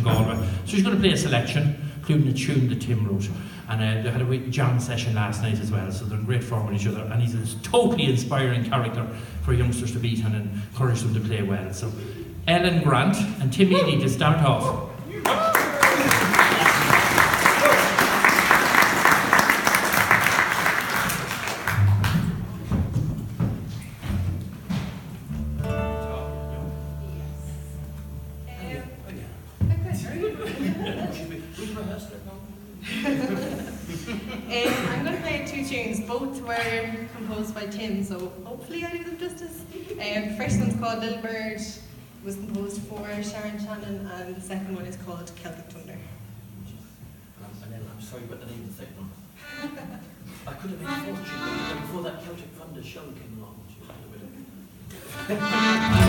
Galway. So she's going to play a selection, including a tune that Tim wrote. And they had a jam session last night as well, so they're in great form with each other. And he's a totally inspiring character for youngsters to beat and encourage them to play well. So Ellen Grant and Tim Eady to start off. I'm going to play two tunes. Both were composed by Tim, so hopefully I do them justice. The first one's called Little Bird, was composed for Sharon Shannon, and the second one is called Celtic Thunder. I'm sorry, but the name of the second one. I could have made a fortune before that Celtic Thunder show came along.